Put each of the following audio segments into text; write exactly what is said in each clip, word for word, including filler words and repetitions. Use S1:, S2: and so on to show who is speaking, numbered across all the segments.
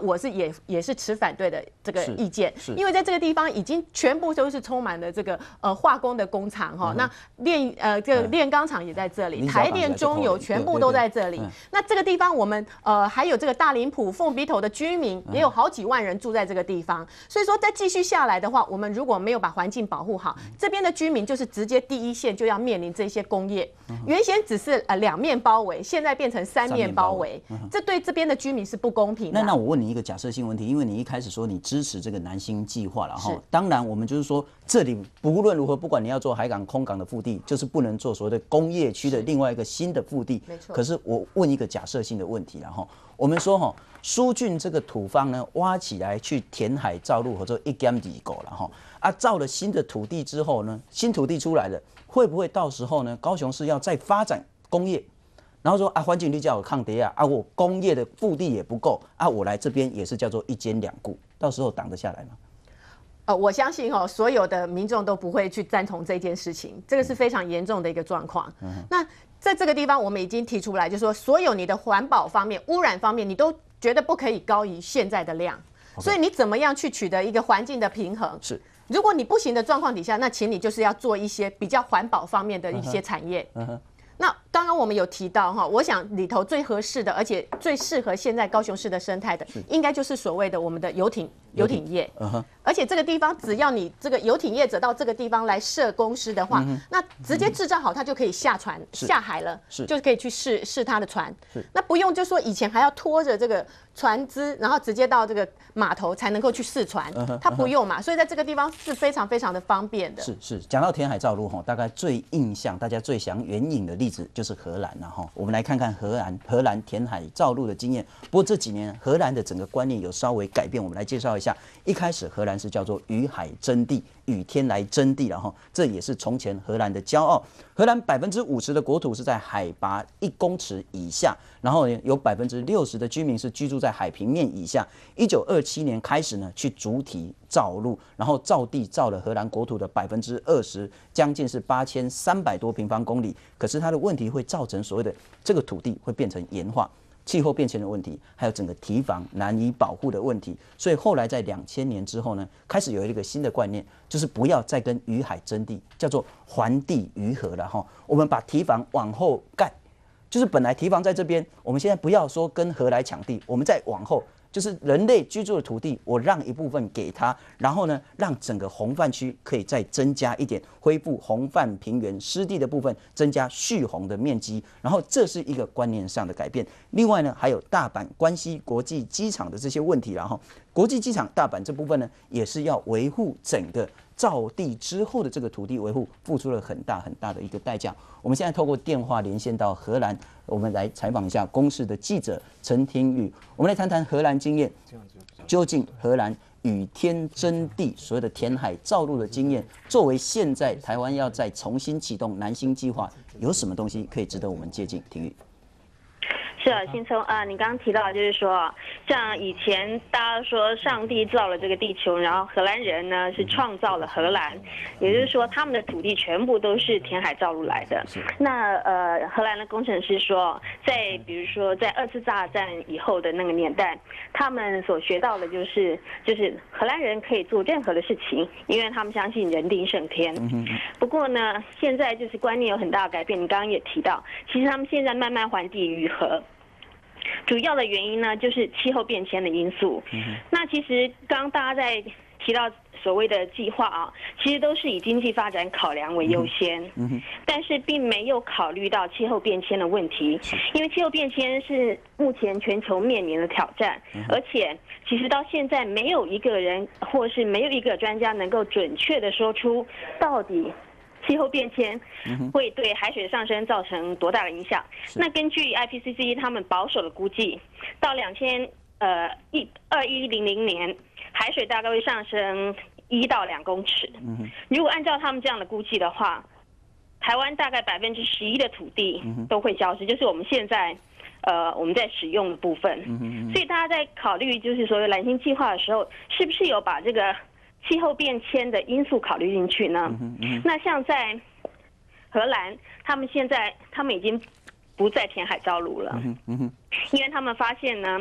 S1: 我是也也是持反对的这个意见，
S2: 是
S1: 因为在这个地方已经全部都是充满了这个呃化工的工厂哈，嗯、那炼呃这个炼钢厂也在这里，台电、中油全部都在这里。那这个地方我们呃还有这个大林埔、凤鼻头的居民也有好几万人住在这个地方，所以说再继续下来的话，我们如果没有把环境保护好，这边的居民就是直接第一线就要面临这些工业，原先只是呃两面包围，现在变成三面包围，这对这边的居民是不公平的。
S2: 那那我问你一个假设性问题，因为你一开始说你支持这个南星计划了哈，当然我们就是说这里不论如何，不管你要做海港、空港的腹地，就是不能做所谓的工业区的另外一个新的腹地。
S1: 没错。
S2: 可是我问一个假设性的问题了哈，我们说哈，疏浚这个土方呢，挖起来去填海造陆，或者一点二狗了哈，啊，造了新的土地之后呢，新土地出来了，会不会到时候呢，高雄市要再发展工业？然后说啊，环境绿叫我抗跌啊，啊，我工业的腹地也不够啊，我来这边也是叫做一兼两顾，到时候挡得下来吗？
S1: 呃，我相信哦，所有的民众都不会去赞同这件事情，这个是非常严重的一个状况。嗯、那在这个地方，我们已经提出来，就是说，所有你的环保方面、污染方面，你都觉得不可以高于现在的量， okay. 所以你怎么样去取得一个环境的平衡？
S2: 是，
S1: 如果你不行的状况底下，那请你就是要做一些比较环保方面的一些产业。嗯哼。那刚刚我们有提到哈，我想里头最合适的，而且最适合现在高雄市的生态的，应该就是所谓的我们的游艇游艇业。Uh-huh. 而且这个地方只要你这个游艇业者到这个地方来设公司的话，嗯、那直接制造好，他就可以下船下海了，就是可以去试试他的船。那不用就说以前还要拖着这个船只，然后直接到这个码头才能够去试船，他、uh-huh. 不用嘛，所以在这个地方是非常非常的方便的。
S2: 是是，讲到填海造陆哈，大概最印象大家最想援引的例子就是荷兰了哈。我们来看看荷兰荷兰填海造陆的经验。不过这几年荷兰的整个观念有稍微改变，我们来介绍一下。一开始荷兰是叫做与海争地，与天来争地，然后这也是从前荷兰的骄傲。荷兰百分之五十的国土是在海拔一公尺以下，然后有百分之六十的居民是居住在海平面以下。一九二七年开始呢，去主体造陆，然后造地造了荷兰国土的百分之二十，将近是八千三百多平方公里。可是它的问题会造成所谓的这个土地会变成盐化。气候变迁的问题，还有整个堤防难以保护的问题，所以后来在两千年之后呢，开始有一个新的观念，就是不要再跟与海争地，叫做还地于河了哈。我们把堤防往后盖，就是本来堤防在这边，我们现在不要说跟河来抢地，我们再往后。就是人类居住的土地，我让一部分给他，然后呢，让整个洪泛区可以再增加一点，恢复洪泛平原湿地的部分，增加蓄洪的面积，然后这是一个观念上的改变。另外呢，还有大阪关西国际机场的这些问题，然后国际机场大阪这部分呢，也是要维护整个造地之后的这个土地维护，付出了很大很大的一个代价。我们现在透过电话连线到荷兰，我们来采访一下公视的记者陈廷宇，我们来谈谈荷兰经验，究竟荷兰与天争地所谓的填海造陆的经验，作为现在台湾要再重新启动南星计划，有什么东西可以值得我们借鉴？廷宇。
S3: 是啊，新聪啊，你刚刚提到就是说，像以前大家说上帝造了这个地球，然后荷兰人呢是创造了荷兰，也就是说他们的土地全部都是填海造陆来的。那呃，荷兰的工程师说，在比如说在二次大战以后的那个年代，他们所学到的就是就是荷兰人可以做任何的事情，因为他们相信人定胜天。不过呢，现在就是观念有很大的改变。你刚刚也提到，其实他们现在慢慢还地于河。主要的原因呢，就是气候变迁的因素。嗯、那其实刚刚大家在提到所谓的计划啊，其实都是以经济发展考量为优先，嗯、但是并没有考虑到气候变迁的问题。因为气候变迁是目前全球面临的挑战，嗯、而且其实到现在没有一个人或是没有一个专家能够准确的说出到底气候变迁会对海水上升造成多大的影响？那根据 I P C C 他们保守的估计，到两千呃一二一零零年，海水大概会上升一到两公尺。如果按照他们这样的估计的话，台湾大概百分之十一的土地都会消失，就是我们现在呃我们在使用的部分。所以大家在考虑就是所谓蓝星计划的时候，是不是有把这个气候变迁的因素考虑进去呢？嗯嗯、那像在荷兰，他们现在他们已经不再填海造陆了，嗯嗯、因为他们发现呢，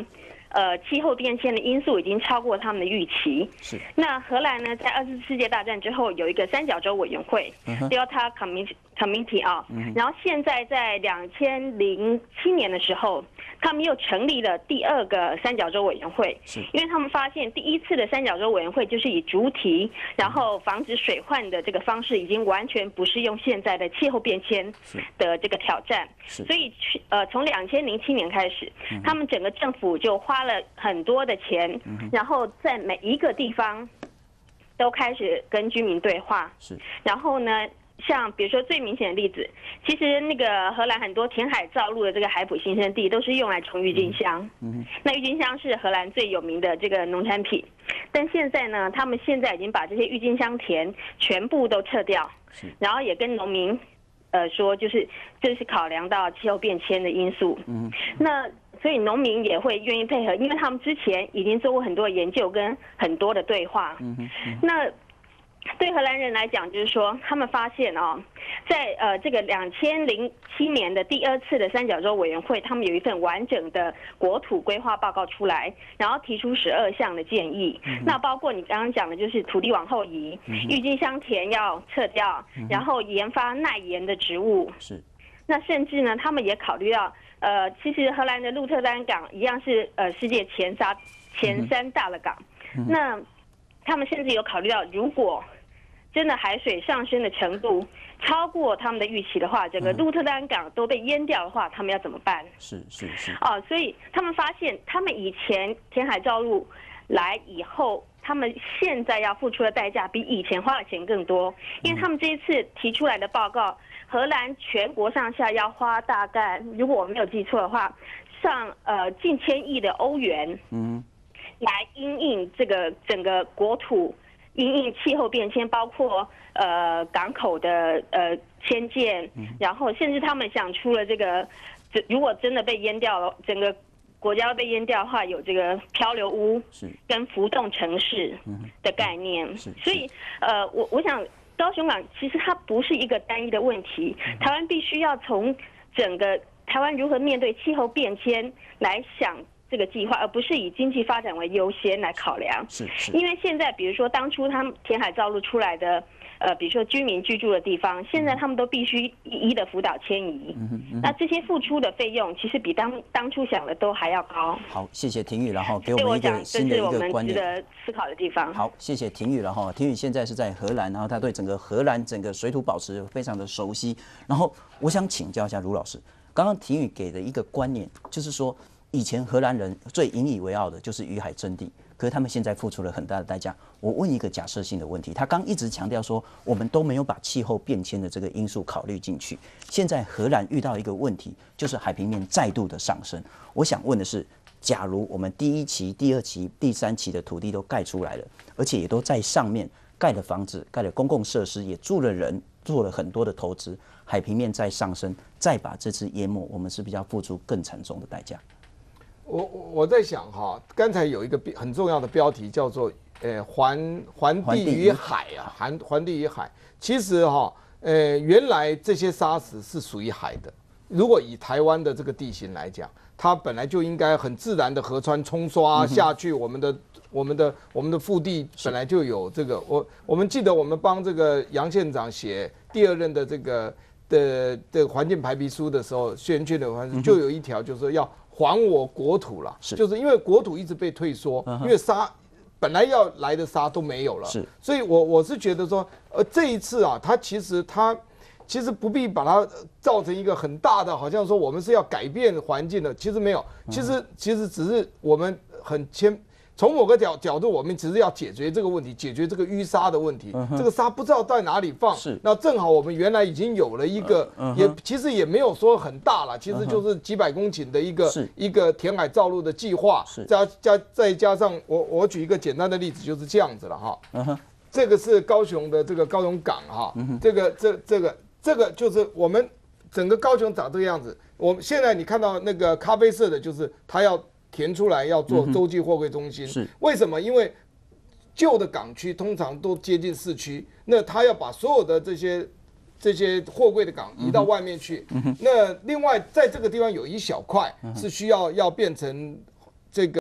S3: 呃气候变迁的因素已经超过他们的预期。
S2: 是。
S3: 那荷兰呢，在二次世界大战之后有一个三角洲委员会 （Delta Committee） 啊，然后现在在两千零七年的时候，他们又成立了第二个三角洲委员会，因为他们发现第一次的三角洲委员会就是以主体，然后防止水患的这个方式，已经完全不适用现在的气候变迁的这个挑战。所以，呃，从两千零七年开始，他们整个政府就花了很多的钱，然后在每一个地方都开始跟居民对话。是，然后呢？像比如说最明显的例子，其实那个荷兰很多填海造陆的这个海埔新生地都是用来种郁金香。嗯，那郁金香是荷兰最有名的这个农产品，但现在呢，他们现在已经把这些郁金香田全部都撤掉，然后也跟农民，呃说就是这是考量到气候变迁的因素。嗯，那所以农民也会愿意配合，因为他们之前已经做过很多研究跟很多的对话。嗯嗯，那。对荷兰人来讲，就是说，他们发现哦，在呃这个两千零七年的第二次的三角洲委员会，他们有一份完整的国土规划报告出来，然后提出十二项的建议。嗯、那包括你刚刚讲的，就是土地往后移，嗯、郁金香田要撤掉，嗯、然后研发耐盐的植物。是。那甚至呢，他们也考虑到，呃，其实荷兰的鹿特丹港一样是呃世界前三前三大的港。嗯、那他们甚至有考虑到，如果真的海水上升的程度超过他们的预期的话，整个鹿特丹港都被淹掉的话，他们要怎么办？是是是。哦，所以他们发现，他们以前填海造陆来以后，他们现在要付出的代价比以前花的钱更多，因为他们这一次提出来的报告，荷兰全国上下要花大概，如果我没有记错的话，上呃近千亿的欧元。嗯。来因应这个整个国土因应气候变迁，包括呃港口的呃迁建，然后甚至他们想出了这个，如果真的被淹掉了，整个国家被淹掉的话，有这个漂流屋跟浮动城市的概念。所以呃，我我想高雄港其实它不是一个单一的问题，台湾必须要从整个台湾如何面对气候变迁来想。这个计划，而不是以经济发展为优先来考量。是是。因为现在，比如说当初他们填海造陆出来的，呃，比如说居民居住的地方，现在他们都必须一一的辅导迁移。嗯嗯。那这些付出的费用，其实比当当初想的都还要高。
S2: 好，谢谢庭宇，然后给我们一个新的一个观念。
S3: 值得思考的地方。
S2: 好，谢谢庭宇，然后庭宇现在是在荷兰，然后他对整个荷兰整个水土保持非常的熟悉。然后我想请教一下卢老师，刚刚庭宇给的一个观念，就是说。以前荷兰人最引以为傲的就是与海争地，可是他们现在付出了很大的代价。我问一个假设性的问题，他刚一直强调说我们都没有把气候变迁的这个因素考虑进去。现在荷兰遇到一个问题，就是海平面再度的上升。我想问的是，假如我们第一期、第二期、第三期的土地都盖出来了，而且也都在上面盖了房子、盖了公共设施，也住了人，做了很多的投资，海平面再上升，再把这次淹没，我们是不是要付出更惨重的代价？
S4: 我我在想哈，刚才有一个很重要的标题叫做“呃环环地与海”啊，环环地与海。其实哈，呃原来这些沙石是属于海的。如果以台湾的这个地形来讲，它本来就应该很自然的河川冲刷下去，我们的我们的我们的腹地本来就有这个。我我们记得我们帮这个杨县长写第二任的这个的的环境白皮书的时候，宣宣的环境就有一条就是说要。还我国土了，是就是因为国土一直被退缩，因为沙本来要来的沙都没有了，是，所以我我是觉得说，呃，这一次啊，它其实它其实不必把它造成一个很大的，好像说我们是要改变环境的，其实没有，其实其实只是我们很谦。从某个角角度，我们只是要解决这个问题，解决这个淤沙的问题。嗯、这个沙不知道在哪里放，是那正好我们原来已经有了一个，嗯、也其实也没有说很大了，其实就是几百公顷的一个、嗯、一个填海造陆的计划，加加再加上我我举一个简单的例子，就是这样子了哈。嗯、这个是高雄的这个高雄港哈，嗯、这个这这个这个就是我们整个高雄长这个样子。我们现在你看到那个咖啡色的，就是它要。填出来要做洲际货柜中心，是为什么？因为旧的港区通常都接近市区，那他要把所有的这些这些货柜的港移到外面去。那另外在这个地方有一小块是需要要变成这个。